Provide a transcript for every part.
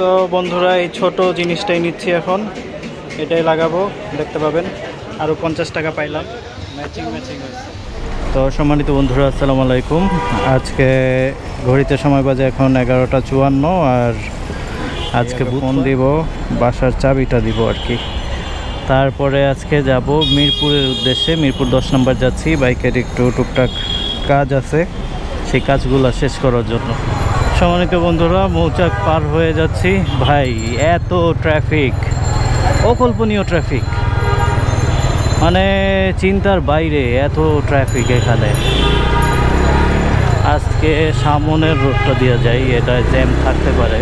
তো বন্ধুরা এই ছোট জিনিসটাই নিচ্ছি এখন, এটাই লাগাবো, দেখতে পাবেন আরও 50 টাকা পাইলাম, ম্যাচিং হয়েছে। তো সম্মানিত বন্ধুরা আসসালামু আলাইকুম। আজকে ঘড়িতে সময় বাজে এখন 11টা 54, আর আজকে ফোন দিব, বাসার চাবিটা দিব আর কি। তারপরে আজকে যাব মিরপুরের উদ্দেশ্যে, মিরপুর 10 নম্বর যাচ্ছি। বাইকের একটু টুকটাক কাজ আছে, সেই কাজগুলো শেষ করার জন্য। সম্মানিত বন্ধুরা মৌচাক পার হয়ে যাচ্ছি। ভাই এত ট্রাফিক, অকল্পনীয় ট্রাফিক, মানে চিন্তার বাইরে এত ট্রাফিক এখানে। আজকে সামনের রোডটা দিয়ে যাই, এটা জ্যাম থাকতে পারে।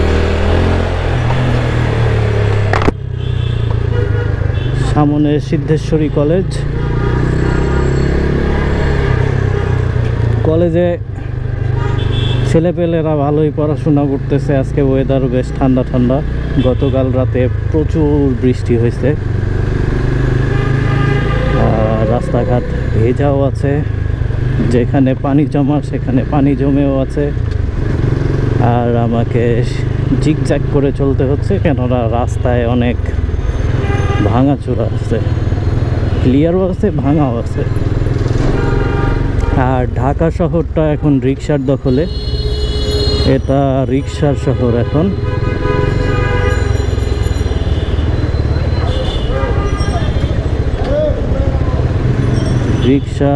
সামনে সিদ্ধেশ্বরী কলেজে ছেলেপেলেরা ভালোই পড়াশোনা করতেছে। আজকে ওয়েদার বেশ ঠান্ডা ঠান্ডা। গতকাল রাতে প্রচুর বৃষ্টি হয়েছে, রাস্তাঘাট ভেজাও আছে, যেখানে পানি জমার সেখানে পানি জমেও আছে। আর আমাকে জিগজ্যাগ করে চলতে হচ্ছে, কেননা রাস্তায় অনেক ভাঙাচোরা আছে, ক্লিয়ারও আছে, ভাঙাও আছে। আর ঢাকা শহরটা এখন রিক্সার দখলে, এটা রিক্সার শহর এখন। রিক্সা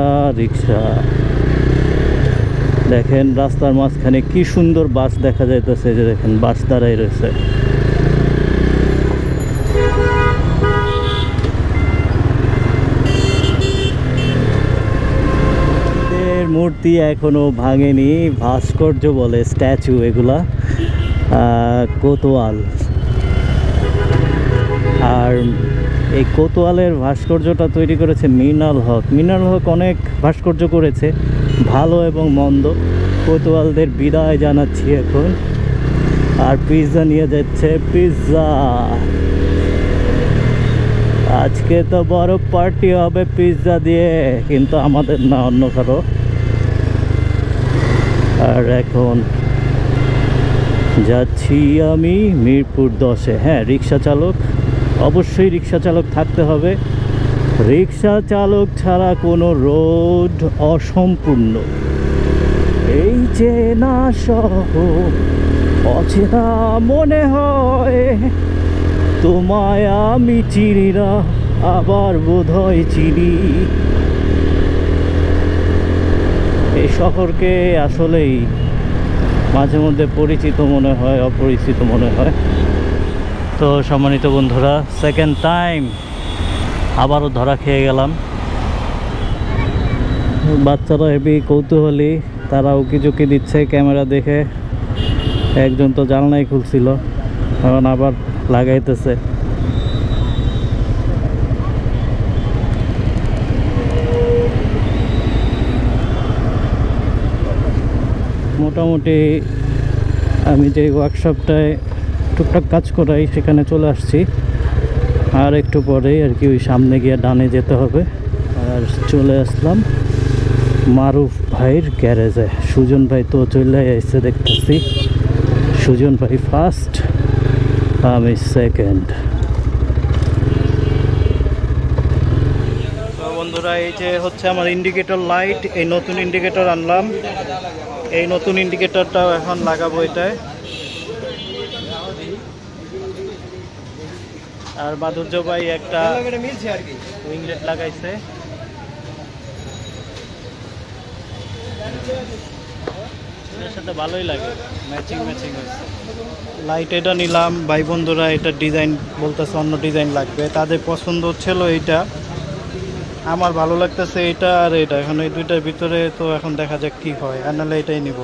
দেখেন রাস্তার মাঝখানে কি সুন্দর বাস দেখা যাইতেছে, যে দেখেন বাস দাঁড়াই রয়েছে। মূর্তি এখনো ভাঙেনি, ভাস্কর্য বলে, স্ট্যাচু এগুলা, কোতোয়াল। আর এই কোতোয়ালের ভাস্কর্যটা তৈরি করেছে মৃণাল হক। অনেক ভাস্কর্য করেছে, ভালো এবং মন্দ। কোতোয়ালদের বিদায় জানাচ্ছি এখন। আর পিৎজা নিয়ে যাচ্ছে, পিৎজা আজকে তো বড় পার্টি হবে পিৎজা দিয়ে, কিন্তু আমাদের না, অন্য কারো। আর এখন যাচ্ছি আমি মিরপুর 10-এ। হ্যাঁ, রিক্সা চালক, অবশ্যই রিক্সা চালক থাকতে হবে। রিক্সা চালক ছাড়া কোনো রোড অসম্পূর্ণ। এই যে না শহর অচেনা মনে হয়, তোমায় আমি চিনি না, আবার বোধহয় চিনি। এই শহরকে আসলেই মাঝে মধ্যে পরিচিত মনে হয়, অপরিচিত মনে হয়। তো সম্মানিত বন্ধুরা, সেকেন্ড টাইম আবারও ধরা খেয়ে গেলাম। বাচ্চারা হেবি কৌতূহলী, তারা উকিঝুঁকি দিচ্ছে ক্যামেরা দেখে। একজন তো জানলাই খুলছিল, এখন আবার লাগাইতেছে। মোটামুটি আমি যে ওয়ার্কশপটায় টুকটাক কাজ করাই সেখানে চলে আসছি। আর একটু পরেই আর কি ওই সামনে গিয়ে ডানে যেতে হবে। আর চলে আসলাম মারুফ ভাইয়ের গ্যারেজে। সুজন ভাই তো চলে আসছে দেখতেছি। সুজন ভাই ফার্স্ট, আমি সেকেন্ড। বন্ধুরা এই যে হচ্ছে আমার ইন্ডিকেটর লাইট, এই নতুন ইন্ডিকেটর আনলাম। এই নতুন ইন্ডিকেটরটাও এখন লাগাবো এটায়। আর মাধুর্য ভাই একটা উইংলেট লাগাইছে। এর সাথে ভালোই লাগে, ম্যাচিং হয়েছে। লাইট এটা নিলাম, ভাই বন্ধুরা এটা ডিজাইন বলতেছে অন্য ডিজাইন লাগবে, তাদের পছন্দ হচ্ছিল এইটা, আমার ভালো লাগতেছে এটা আর এটা। এখন এই দুইটার ভিতরে তো এখন দেখা যাক কি হয়, আর নাহলে এটাই নিব।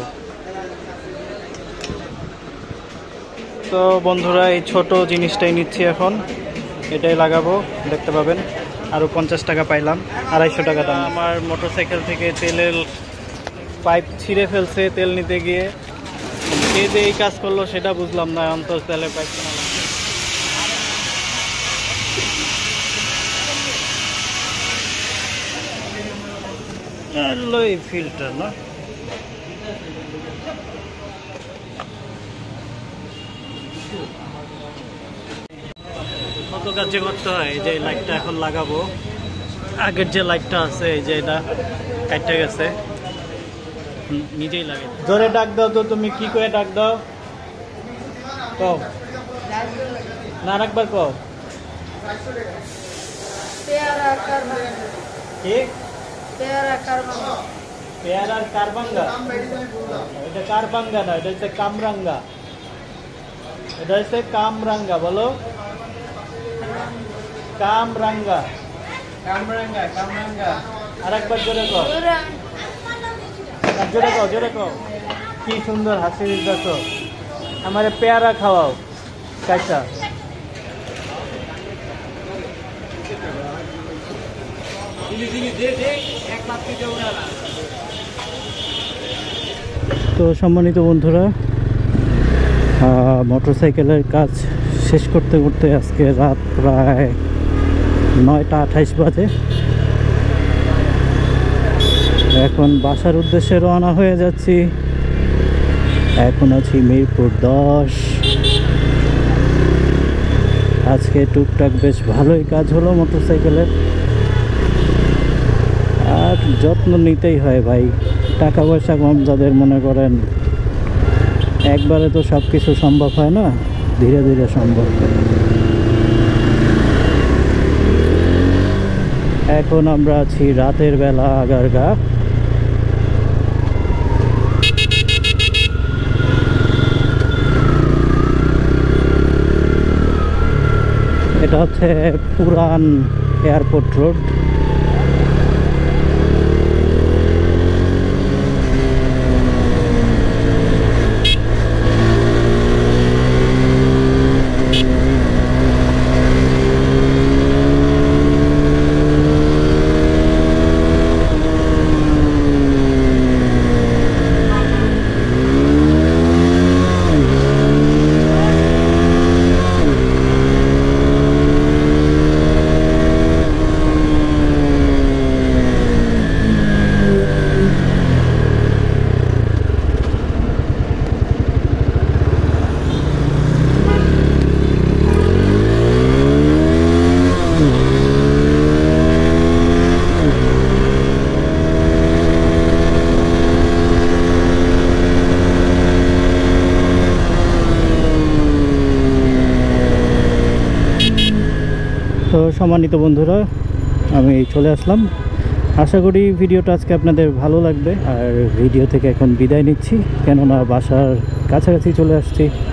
তো বন্ধুরা এই ছোট জিনিসটাই নিচ্ছি এখন, এটাই লাগাবো, দেখতে পাবেন আরও 50 টাকা পাইলাম, 250 টাকা দাম। আমার মোটরসাইকেল থেকে তেলের পাইপ ছিঁড়ে ফেলছে তেল নিতে গিয়ে। কে যে এই কাজ করলো সেটা বুঝলাম না, অন্তত তেলের পাইপ কেনা লাগবে। ফিল্টার না, কত কাজ করতে হয়। এই যে লাইটটা এখন লাগাবো, আগের যে লাইটটা আছে এই যে এটা কাটতে গেছে, নিজেই লাগে। জোরে ডাক দাও তো, তুমি কি করে ডাক দাও কও না, আরেকবার কও। পেয়ারার কারবাঙ্গা, এটা কারবাঙ্গা না, এটা হচ্ছে কামরাঙ্গা, এটা হচ্ছে কামরাঙ্গা। বলো কামরাঙ্গা, কামরাঙ্গা, কামরাঙ্গা। আরেকবার জোরে কও, জোরে কও, জোরে কও। কি সুন্দর হাসি দিচ্ছ। আমারে পেয়ারা খাওয়াও কাঁচা। তো সম্মানিত বন্ধুরা, মোটরসাইকেলের কাজ শেষ করতে করতে আজকে রাত প্রায় 9টা 28 বাজে। এখন বাসার উদ্দেশ্যে রওনা হয়ে যাচ্ছি। এখন আছি মিরপুর 10। আজকে টুকটাক বেশ ভালোই কাজ হলো মোটরসাইকেলের। আর যত্ন নিতেই হয় ভাই, টাকা পয়সা কম যাদের, মনে করেন একবারে তো সব কিছু সম্ভব হয় না, ধীরে ধীরে সম্ভব। এখন আমরা আছি রাতের বেলা আগারগা। এটা হচ্ছে পুরান এয়ারপোর্ট রোড। তো সম্মানিত বন্ধুরা, আমি চলে আসলাম। আশা করি ভিডিওটা আজকে আপনাদের ভালো লাগবে। আর ভিডিও থেকে এখন বিদায় নিচ্ছি, কেননা বাসার কাছাকাছি চলে আসছি।